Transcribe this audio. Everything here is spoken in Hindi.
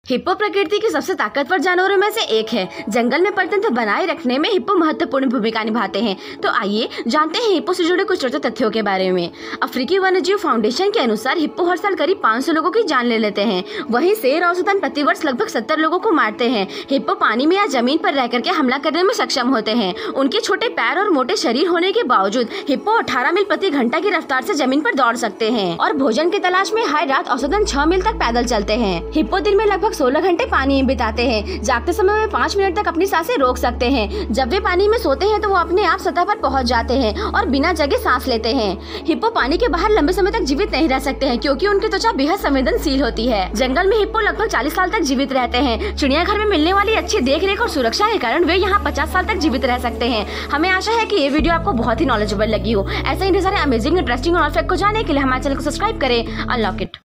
हिप्पो प्रकृति के सबसे ताकतवर जानवरों में से एक है। जंगल में परतंत्र बनाए रखने में हिप्पो महत्वपूर्ण भूमिका निभाते हैं। तो आइए जानते हैं हिप्पो से जुड़े कुछ रोचक तथ्यों के बारे में। अफ्रीकी वन्यजीव फाउंडेशन के अनुसार हिप्पो हर साल करीब 500 लोगों की जान ले लेते हैं। वहीं शेर औसतन प्रतिवर्ष लगभग 70 लोगों को मारते हैं। हिप्पो पानी में या जमीन पर रह करके हमला करने में सक्षम होते हैं। उनके छोटे पैर और मोटे शरीर होने के बावजूद हिप्पो 18 मील प्रति घंटा की रफ्तार से जमीन पर दौड़ सकते हैं और भोजन की तलाश में हर रात औसतन 6 मील तक पैदल चलते हैं। हिप्पो दिन में लगभग 16 घंटे पानी में बिताते हैं। जागते समय में 5 मिनट तक अपनी सांसें रोक सकते हैं। जब वे पानी में सोते हैं तो वो अपने आप सतह पर पहुंच जाते हैं और बिना जगे सांस लेते हैं। हिप्पो पानी के बाहर लंबे समय तक जीवित नहीं रह सकते हैं क्योंकि उनकी त्वचा बेहद संवेदनशील होती है। जंगल में हिप्पो लगभग 40 साल तक जीवित रहते हैं। चिड़ियाघर में मिलने वाली अच्छी देखरेख और सुरक्षा के कारण वे यहाँ 50 साल तक जीवित रह सकते हैं। हमें आशा है कि ये वीडियो आपको बहुत ही नॉलेजेबल लगी हो। ऐसे ही सारे अमेजिंग, इंटरेस्टिंग और फैक्ट को जानने के लिए हमारे चैनल को सब्सक्राइब करें। Unlock it.